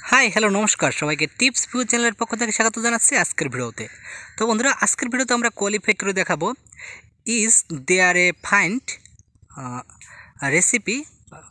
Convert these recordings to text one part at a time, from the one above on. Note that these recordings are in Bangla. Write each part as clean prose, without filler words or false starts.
হাই হ্যালো নমস্কার সবাইকে টিপস ভিউ চ্যানেলের পক্ষ থেকে স্বাগত জানাচ্ছি আজকের ভিডিওতে। তো বন্ধুরা, আজকের ভিডিওতে আমরা কোয়ালিফাই করে দেখাবো is there a find recipe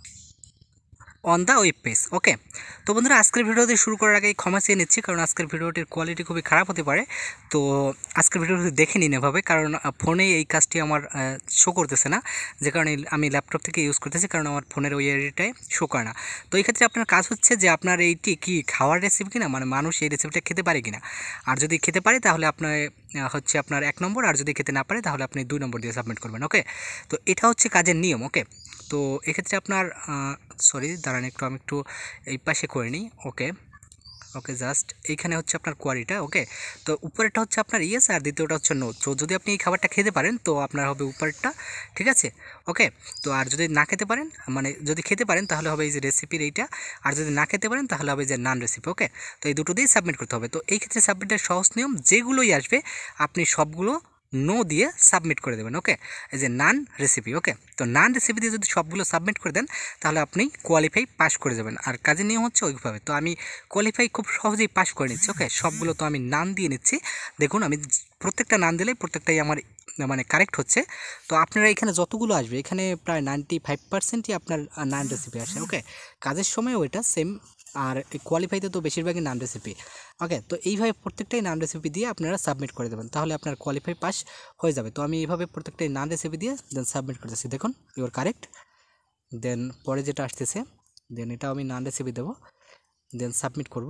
on the web page. Okay, তো বন্ধুরা আজকের ভিডিওতে শুরু করার আগে ক্ষমা চেয়ে নিচ্ছি, কারণ আজকের ভিডিওটির কোয়ালিটি খুবই খারাপ হতে পারে। তো আজকের ভিডিওটি দেখে নিন এভাবে, কারণ ফোনে এই কাজটি আমার শো করতেছে না, যে কারণে আমি ল্যাপটপ থেকে ইউজ করতেছি, কারণ আমার ফোনের ওই এরিটায় শো করে না। তো এই ক্ষেত্রে আপনার কাজ হচ্ছে যে আপনার এইটি কি খাওয়ার রেসিপি কিনা, মানে মানুষ এই রেসিপিটা খেতে পারে কিনা। আর যদি খেতে পারে তাহলে আপনার হচ্ছে আপনার 1 নম্বর, আর যদি খেতে না পারে তাহলে আপনি 2 নম্বর দিয়ে সাবমিট করবেন। ওকে, তো এটা হচ্ছে কাজের নিয়ম। ওকে, তো এক্ষেত্রে আপনার সরি দাঁড়ান আমি একটু এই পাশে করে নিই। ওকে ওকে, জাস্ট এইখানে হচ্ছে আপনার কোয়ারিটা। ওকে, তো উপরেরটা হচ্ছে আপনার ইয়েস, আর দ্বিতীয়টা হচ্ছে নো। তো যদি আপনি এই খাবারটা খেতে পারেন তো আপনার হবে উপরেরটা, ঠিক আছে। ওকে, তো আর যদি না খেতে পারেন, মানে যদি খেতে পারেন তাহলে হবে এই যে রেসিপির এইটা, আর যদি না খেতে পারেন তাহলে হবে যে নান রেসিপি। ওকে, তো এই দুটো দিয়ে সাবমিট করতে হবে। তো এই ক্ষেত্রে সাবমিটের সহজ নিয়ম, যেগুলোই আসবে আপনি সবগুলো নো দিয়ে সাবমিট করে দেবেন। ওকে, এই যে নান রেসিপি। ওকে, তো নান রেসিপি দিয়ে যদি সবগুলো সাবমিট করে দেন তাহলে আপনি কোয়ালিফাই পাস করে যাবেন। আর কাজের নিয়ম হচ্ছে ওইভাবে। তো আমি কোয়ালিফাই খুব সহজেই পাস করে নিচ্ছি। ওকে, সবগুলো তো আমি নান দিয়ে নিচ্ছি। দেখুন আমি প্রত্যেকটা নান দিলে প্রত্যেকটাই আমার মানে কারেক্ট হচ্ছে। তো আপনারা এখানে যতগুলো আসবে, এখানে প্রায় 95%ই আপনার নান রেসিপি আসে। ওকে, কাজের সময়ও এটা সেম, আর কোয়ালিফাইতে তো বেশিরভাগই নান রেসিপি। ওকে, তো এইভাবে প্রত্যেকটাই নান রেসিপি দিয়ে আপনারা সাবমিট করে দেবেন, তাহলে আপনার কোয়ালিফাই পাস হয়ে যাবে। তো আমি এইভাবে প্রত্যেকটাই নান রেসিপি দিয়ে দেন সাবমিট করতেছি। দেখুন ইউর কারেক্ট। দেন পরে যেটা আসতেছে, দেন এটাও আমি নান রেসিপি দেবো, দেন সাবমিট করব।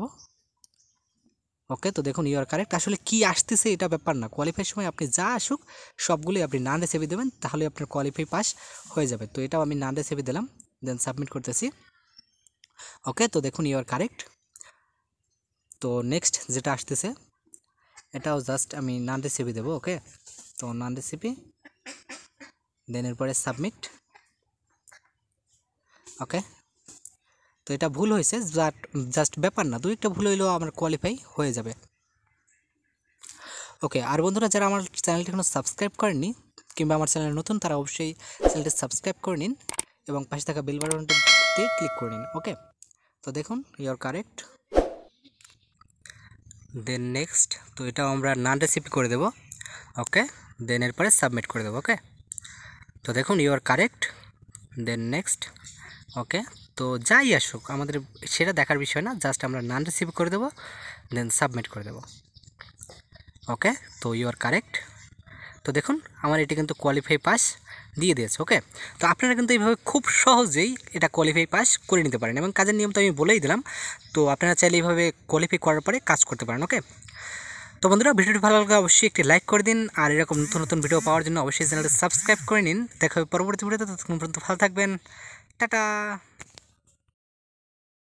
ওকে, তো দেখুন ইউর কারেক্ট। আসলে কি আসতেছে এটা ব্যাপার না, কোয়ালিফাইয়ের সময় আপনি যা আসুক সবগুলোই আপনি নান রেসিপি দেবেন, তাহলে আপনার কোয়ালিফাই পাস হয়ে যাবে। তো এটাও আমি নান রেসিপি দিলাম, দেন সাবমিট করতেছি। ওকে, তো দেখুন ইউর কারেক্ট। তো নেক্সট যেটা আসতেছে এটাও জাস্ট আমি নান রেসিপি দেবো। ওকে, তো নান রেসিপি, দেন এরপরে সাবমিট। ওকে, তো এটা ভুল হয়েছে, জাস্ট ব্যাপার না, 2-1টা ভুল হইলেও আমার কোয়ালিফাই হয়ে যাবে। ওকে, আর বন্ধুরা যারা আমার চ্যানেলটি এখনো সাবস্ক্রাইব করেননি কিংবা আমার চ্যানেল নতুন, তারা অবশ্যই চ্যানেলটি সাবস্ক্রাইব করে নিন এবং পাশে থাকা বেল বাটনটিতে ক্লিক করে নিন। ওকে, তো দেখুন ইউর কারেক্ট। দেন নেক্সট, তো এটাও আমরা নান রেসিপি করে দেব। ওকে, দেন এরপরে সাবমিট করে দেবো। ওকে, তো দেখুন your correct. Then next. Okay, তো যাই আসুক আমাদের সেটা দেখার বিষয় না, জাস্ট আমরা নান রিসিভ করে দেবো, দেন সাবমিট করে দেবো। ওকে, তো ইউ আর কারেক্ট। তো দেখুন আমার এটি কিন্তু কোয়ালিফাই পাস দিয়ে দিয়েছে। ওকে, তো আপনারা কিন্তু এইভাবে খুব সহজেই এটা কোয়ালিফাই পাস করে নিতে পারেন, এবং কাজের নিয়ম তো আমি বলেই দিলাম। তো আপনারা চাইলে এইভাবে কোয়ালিফাই করার পরে কাজ করতে পারেন। ওকে, তো বন্ধুরা ভিডিওটি ভালো লাগলে অবশ্যই একটি লাইক করে দিন, আর এরকম নতুন নতুন ভিডিও পাওয়ার জন্য অবশ্যই চ্যানেলটি সাবস্ক্রাইব করে নিন। দেখা হবে পরবর্তী ভিডিওতে, ততক্ষণ পর্যন্ত ভালো থাকবেন। টাটা।